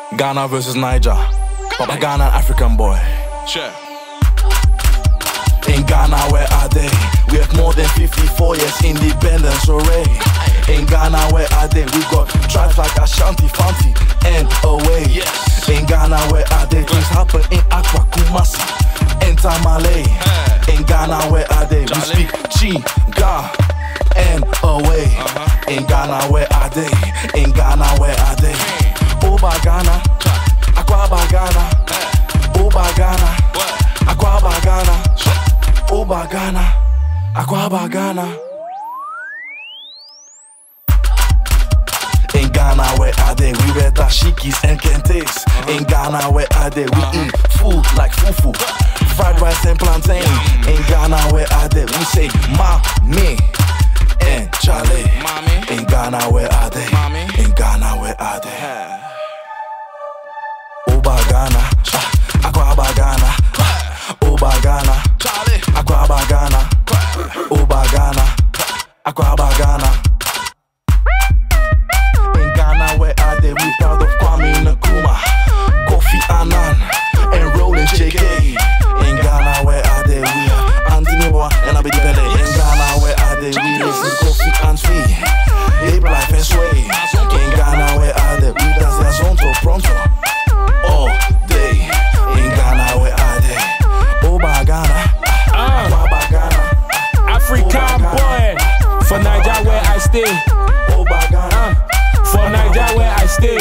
Ghana versus Niger. Papa Ghana, African boy. Sure. In Ghana, where are they? We have more than 54 years independence already. In Ghana, where are they? We got tribes like Ashanti, Fanti, and away. Yes. In Ghana, where are they? Things happen in Accra, Kumasi, and Tamale. In Ghana, where are they? We speak Chiga and away. In Ghana, where are they? In Ghana, where are they? Oba Ghana, Akwaba Ghana, Oba Ghana, Akwaba Ghana, Oba Ghana, Akwaba Ghana. In Ghana, where are they? We wear dashikis and kentes. In Ghana, where are they? We eat food like fufu, fried rice and plantain. In Ghana, where are they? We say mami and chale. In Ghana, where are they? In Ghana, where are they? Oba Ghana, Akwaba Ghana, Oba Ghana, Akwaba Ghana, Oba Ghana, Akwaba Ghana. In Ghana, where are they? We proud of Kwame Nkrumah, Kofi Annan, and Roland JK. In Ghana, where are they? We are Anthony Boy and Abedi Pele. In Ghana, where are they? We listen to Kofi and Swee, Ape Life and Sway. In Ghana, where are they? We dance their Zonto Pronto all day. In Ghana, where are they? Oba Ghana, Akwaba Ghana, African boy. For Niger where I stay. Oba Ghana. For Niger where I stay.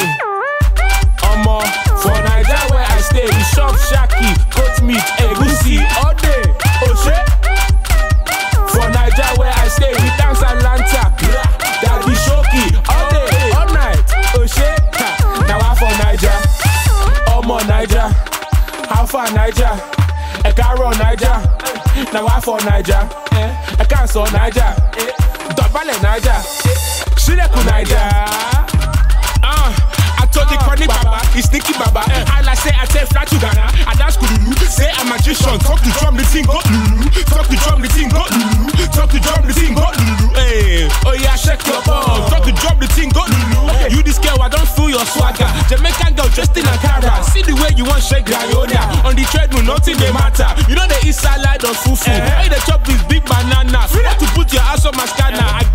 For Niger where I stay. We shop shaki, goat meat, egusi all day. Oh shit. For Niger where I stay. We dance Atlanta, Daddy Shoki all day, all night. Oh shit. Now I'm for Niger. Niger. How far Niger? I can't run Niger. Now I'm for Niger. I can't saw Niger. Double Niger. Shireku Niger. I told the chronic baba, it's Nicky Baba. I say I take fly to Ghana. I dance Kululu. Say I'm a magician. Talk to drum, the thing got Lulu. Talk to drum, the thing got Lulu. Talk to drum, the thing got Lulu. Hey, oh yeah, shake your balls. Talk to drum, the thing got Lulu. You this girl, I don't feel your swagger. Jamaican girl dressed in Ankara. See the way you want shake Guyana. On the treadmill, nothing they matter. You know the east side light on fufu. Hey, the chop is big bananas. Want to put your ass on my scanner.